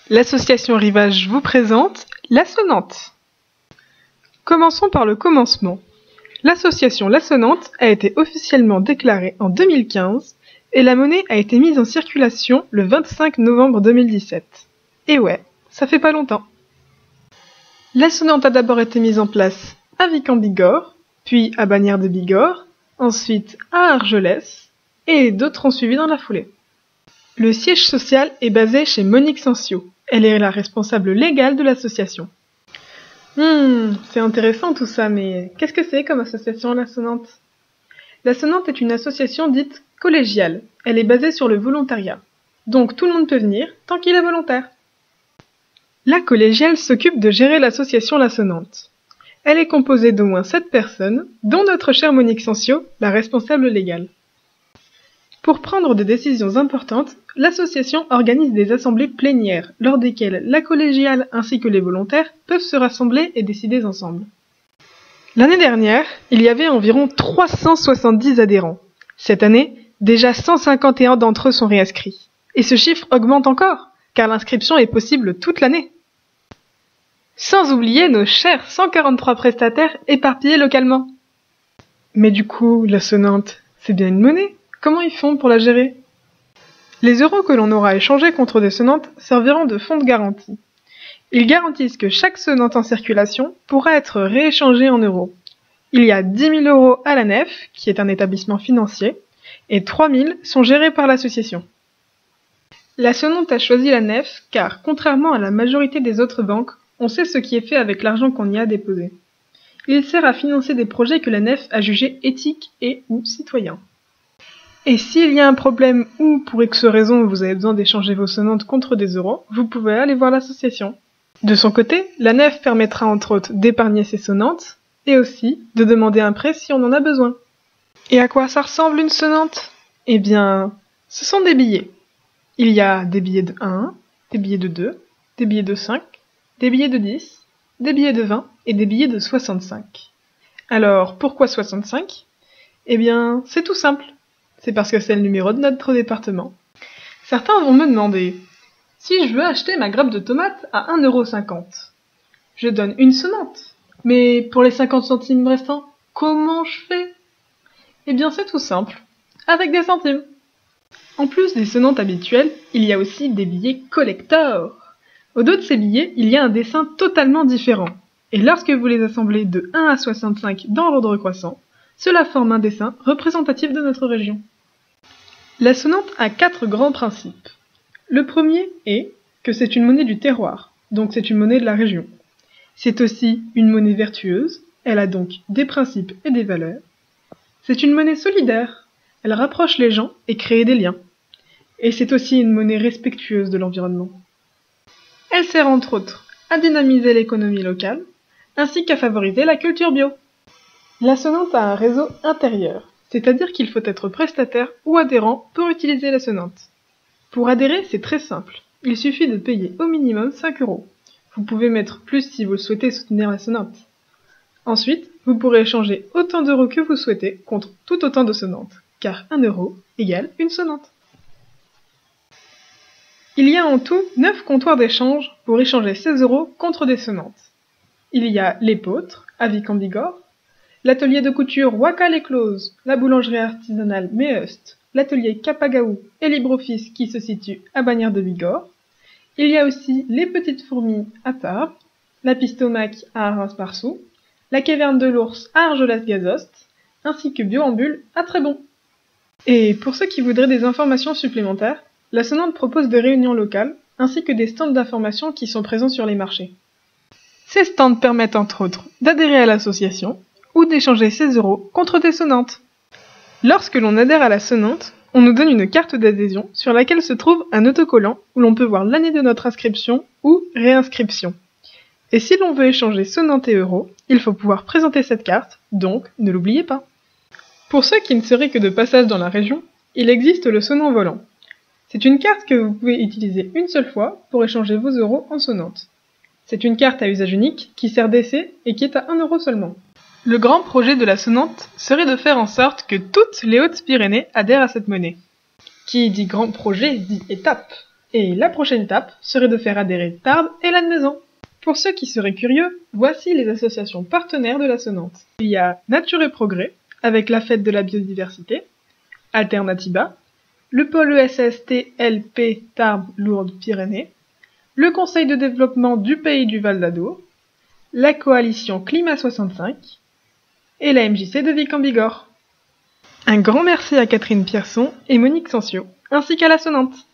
L'association Rivage vous présente La Sonnante. Commençons par le commencement. L'association La Sonnante a été officiellement déclarée en 2015 et la monnaie a été mise en circulation le 25 novembre 2017. Et ouais, ça fait pas longtemps. La Sonnante a d'abord été mise en place à Vic-en-Bigorre, puis à Bagnères de Bigorre, ensuite à Argelès, et d'autres ont suivi dans la foulée. Le siège social est basé chez Monique Sancio. Elle est la responsable légale de l'association. C'est intéressant tout ça, mais qu'est-ce que c'est comme association La Sonnante ? La Sonnante est une association dite collégiale. Elle est basée sur le volontariat. Donc tout le monde peut venir, tant qu'il est volontaire. La collégiale s'occupe de gérer l'association La Sonnante. Elle est composée d'au moins 7 personnes, dont notre chère Monique Sancio, la responsable légale. Pour prendre des décisions importantes, l'association organise des assemblées plénières, lors desquelles la collégiale ainsi que les volontaires peuvent se rassembler et décider ensemble. L'année dernière, il y avait environ 370 adhérents. Cette année, déjà 151 d'entre eux sont réinscrits. Et ce chiffre augmente encore, car l'inscription est possible toute l'année. Sans oublier nos chers 143 prestataires éparpillés localement. Mais du coup, la Sonnante, c'est bien une monnaie ? Comment ils font pour la gérer ? Les euros que l'on aura échangés contre des sonnantes serviront de fonds de garantie. Ils garantissent que chaque sonnante en circulation pourra être rééchangée en euros. Il y a 10 000 euros à la nef, qui est un établissement financier, et 3 000 sont gérés par l'association. La Sonnante a choisi la nef car, contrairement à la majorité des autres banques, on sait ce qui est fait avec l'argent qu'on y a déposé. Il sert à financer des projets que la nef a jugés éthiques et ou citoyens. Et s'il y a un problème ou pour X raison vous avez besoin d'échanger vos sonnantes contre des euros, vous pouvez aller voir l'association. De son côté, la nef permettra entre autres d'épargner ses sonnantes et aussi de demander un prêt si on en a besoin. Et à quoi ça ressemble une sonnante ? Eh bien, ce sont des billets. Il y a des billets de 1, des billets de 2, des billets de 5, des billets de 10, des billets de 20 et des billets de 65. Alors, pourquoi 65 ? Eh bien, c'est tout simple. C'est parce que c'est le numéro de notre département. Certains vont me demander, si je veux acheter ma grappe de tomates à 1,50 €, je donne une sonnante. Mais pour les 50 centimes restants, comment je fais ? Eh bien c'est tout simple, avec des centimes. En plus des sonnantes habituelles, il y a aussi des billets collector. Au dos de ces billets, il y a un dessin totalement différent. Et lorsque vous les assemblez de 1 à 65 dans l'ordre croissant, cela forme un dessin représentatif de notre région. La sonnante a 4 grands principes. Le premier est que c'est une monnaie du terroir, donc c'est une monnaie de la région. C'est aussi une monnaie vertueuse, elle a donc des principes et des valeurs. C'est une monnaie solidaire, elle rapproche les gens et crée des liens. Et c'est aussi une monnaie respectueuse de l'environnement. Elle sert entre autres à dynamiser l'économie locale, ainsi qu'à favoriser la culture bio. La sonnante a un réseau intérieur, c'est-à-dire qu'il faut être prestataire ou adhérent pour utiliser la sonnante. Pour adhérer, c'est très simple. Il suffit de payer au minimum 5 €. Vous pouvez mettre plus si vous souhaitez soutenir la sonnante. Ensuite, vous pourrez échanger autant d'euros que vous souhaitez contre tout autant de sonnantes, car 1 € égale une sonnante. Il y a en tout 9 comptoirs d'échange pour échanger 16 € contre des sonnantes. Il y a l'Épôtre, à Vic-en-Bigorre, l'atelier de couture Waka-les-Closes, la boulangerie artisanale Méheust, l'atelier Capagaou et LibreOffice qui se situe à Bagnères de Bigorre. Il y a aussi les Petites Fourmis à Tarbes, la Pistomac à Arras-Marsou, la Caverne de l'Ours à Argelès-Gazost, ainsi que Bioambule à Trébon. Et pour ceux qui voudraient des informations supplémentaires, la Sonnante propose des réunions locales, ainsi que des stands d'information qui sont présents sur les marchés. Ces stands permettent entre autres d'adhérer à l'association, ou d'échanger 16 € contre des sonnantes. Lorsque l'on adhère à la Sonnante, on nous donne une carte d'adhésion sur laquelle se trouve un autocollant où l'on peut voir l'année de notre inscription ou réinscription. Et si l'on veut échanger sonnante et euros, il faut pouvoir présenter cette carte, donc ne l'oubliez pas. Pour ceux qui ne seraient que de passage dans la région, il existe le sonnant volant. C'est une carte que vous pouvez utiliser une seule fois pour échanger vos euros en sonnante. C'est une carte à usage unique qui sert d'essai et qui est à 1 € seulement. Le grand projet de la Sonnante serait de faire en sorte que toutes les Hautes-Pyrénées adhèrent à cette monnaie. Qui dit grand projet dit étape. Et la prochaine étape serait de faire adhérer Tarbes et Lannemezan. Pour ceux qui seraient curieux, voici les associations partenaires de la Sonnante. Il y a Nature et Progrès, avec la fête de la biodiversité, Alternativa, le pôle ESSTLP Tarbes-Lourdes-Pyrénées, le Conseil de développement du Pays du Val d'Adour, la coalition Climat 65 et la MJC de Vic en Bigorre. Un grand merci à Catherine Pierson et Monique Sancio, ainsi qu'à la Sonnante.